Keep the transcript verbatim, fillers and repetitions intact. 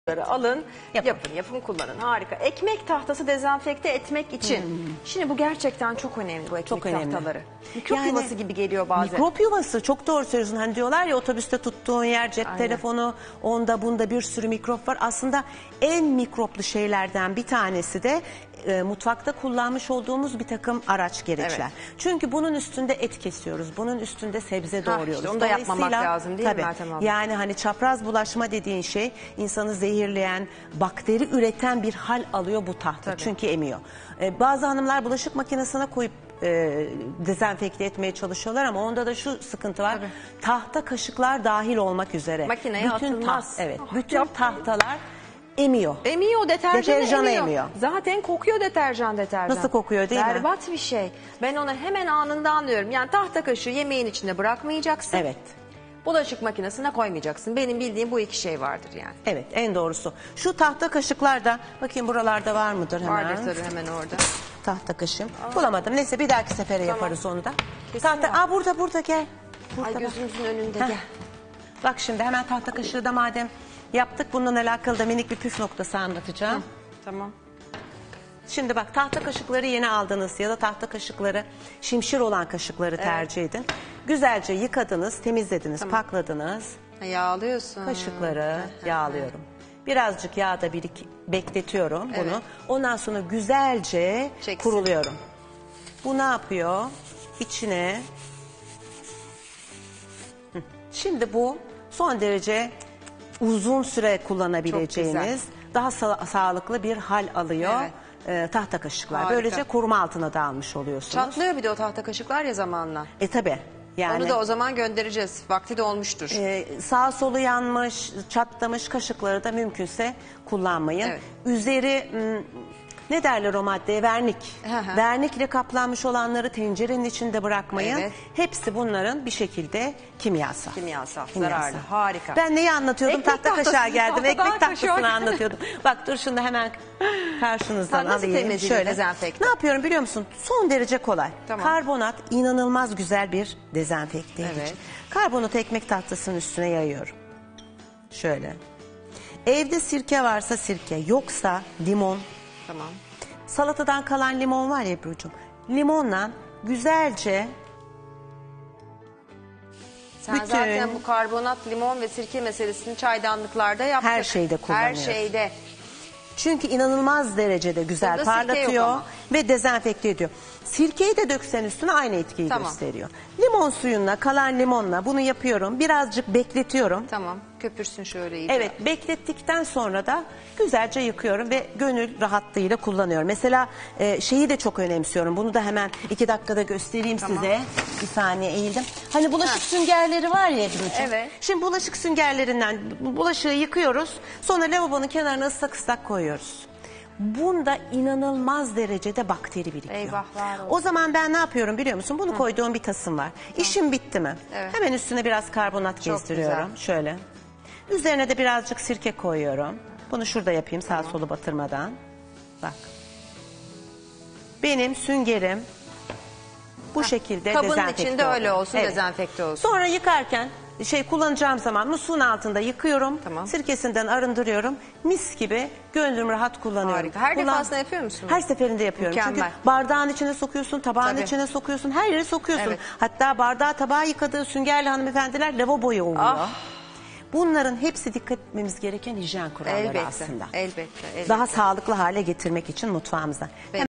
alın, Yapın. yapın, yapın, kullanın. Harika. Ekmek tahtası dezenfekte etmek için. Hmm. Şimdi bu gerçekten çok önemli, bu ekmek çok önemli. tahtaları. Mikrop yani, yuvası gibi geliyor bazen. Mikrop yuvası, çok doğru söylüyorsun. Hani diyorlar ya, otobüste tuttuğun yer, cep Aynen. telefonu, onda bunda bir sürü mikrop var. Aslında en mikroplu şeylerden bir tanesi de e, mutfakta kullanmış olduğumuz bir takım araç gereçler. Evet. Çünkü bunun üstünde et kesiyoruz. Bunun üstünde sebze doğruyoruz. Işte onu da yapmamak lazım değil tabii, mi Meltem abla? Yani hani çapraz bulaşma dediğin şey insanı zehirleyen, bakteri üreten bir hal alıyor bu tahta. Tabii. Çünkü emiyor. Ee, bazı hanımlar bulaşık makinesine koyup e, dezenfekte etmeye çalışıyorlar ama onda da şu sıkıntı var. Tabii. Tahta kaşıklar dahil olmak üzere. Makineye bütün atılmaz. Evet. Oh, bütün yapmayın. tahtalar emiyor. Emiyor, deterjanı Deterjanı emiyor. emiyor. Zaten kokuyor deterjan deterjan. Nasıl kokuyor değil Berbat mi? Berbat bir şey. Ben onu hemen anında anlıyorum. Yani tahta kaşığı yemeğin içinde bırakmayacaksın. Evet. Bulaşık makinesine koymayacaksın. Benim bildiğim bu iki şey vardır yani. Evet, en doğrusu. Şu tahta kaşıklarda, bakayım buralarda var mıdır hemen? Vardır tabii, hemen orada. Tahta kaşığım. Aa. Bulamadım. Neyse bir dahaki sefere tamam. yaparız onu da. Kesin tahta, var. aa burada burada gel. Burada Ay gözümüzün bak. önünde Heh. gel. Bak şimdi hemen tahta kaşığı da madem yaptık, bununla alakalı da minik bir püf noktası anlatacağım. Hı, tamam. Şimdi bak, tahta kaşıkları yeni aldınız ya da tahta kaşıkları şimşir olan kaşıkları evet. tercih edin. Güzelce yıkadınız, temizlediniz, tamam. pakladınız. Yağlıyorsun. Kaşıkları yağlıyorum. Birazcık yağda birik bekletiyorum evet. bunu. Ondan sonra güzelce Çeksin. kuruluyorum. Bu ne yapıyor? İçine. Şimdi bu son derece uzun süre kullanabileceğiniz, daha sa sağlıklı bir hal alıyor. Evet. E, tahta kaşıklar. Harika. Böylece koruma altına da almış oluyorsunuz. Çatlıyor bir de o tahta kaşıklar ya zamanla. E tabi. Yani, onu da o zaman göndereceğiz. Vakti de olmuştur. E, sağ solu yanmış, çatlamış kaşıkları da mümkünse kullanmayın. Evet. Üzeri ne derler o maddeye? Vernik. Hı hı. Vernikle kaplanmış olanları tencerenin içinde bırakmayın. Evet. Hepsi bunların bir şekilde kimyasal. Kimyasal, zararlı. Harika. Ben neyi anlatıyordum? Ekmek tahta kaşığa geldim. Ekmek tahtasını var. anlatıyordum. Bak dur şunu da hemen karşınızdan nasıl alayım. Şöyle. Dezenfekte? Ne yapıyorum biliyor musun? Son derece kolay. Tamam. Karbonat inanılmaz güzel bir dezenfekte edici. Evet. Karbonat ekmek tahtasının üstüne yayıyorum. Şöyle. Evde sirke varsa sirke, yoksa limon. Tamam. Salatadan kalan limon var ya Ebru'cum. Limonla güzelce Sen bütün, zaten bu karbonat, limon ve sirke meselesini çaydanlıklarda yaptık. Her şeyde kullanıyoruz. Her şeyde. Çünkü inanılmaz derecede güzel Burada parlatıyor ve dezenfekte ediyor. Sirkeyi de döksen üstüne aynı etkiyi tamam. gösteriyor. Limon suyunla, kalan limonla bunu yapıyorum. Birazcık bekletiyorum. Tamam. Köpürsün şöyle iyice. Evet, beklettikten sonra da güzelce yıkıyorum ve gönül rahatlığıyla kullanıyorum. Mesela e, şeyi de çok önemsiyorum. Bunu da hemen iki dakikada göstereyim tamam. size. Bir saniye eğildim. Hani bulaşık ha. süngerleri var ya Ebru'cum. Evet. Şimdi bulaşık süngerlerinden bulaşığı yıkıyoruz. Sonra lavabonun kenarına ıslak ıslak koyuyoruz. Bunda inanılmaz derecede bakteri birikiyor. Eyvahlar olsun. O zaman ben ne yapıyorum biliyor musun? Bunu Hı. koyduğum bir tasım var. Tamam. İşim bitti mi? Evet. Hemen üstüne biraz karbonat çok gezdiriyorum. Güzel. Şöyle. Üzerine de birazcık sirke koyuyorum. Bunu şurada yapayım tamam. sağ solu batırmadan. Bak. Benim süngerim bu ha. şekilde Kabın dezenfekte içinde oluyor. öyle olsun, evet. dezenfekte olsun. Sonra yıkarken şey kullanacağım zaman musluğun altında yıkıyorum. Tamam. Sirkesinden arındırıyorum. Mis gibi gönlüm rahat kullanıyorum. Harika. Her Kullan... defasında yapıyor musun? Her seferinde yapıyorum. Mükemmel. Çünkü bardağın içine sokuyorsun, tabağın Tabii. içine sokuyorsun, her yere sokuyorsun. Evet. Hatta bardağı tabağı yıkadığı süngerli hanımefendiler lavaboya oluyor. Ah. Bunların hepsi dikkat etmemiz gereken hijyen kuralları elbette, aslında. Elbette, elbette. Daha sağlıklı hale getirmek için mutfağımızda.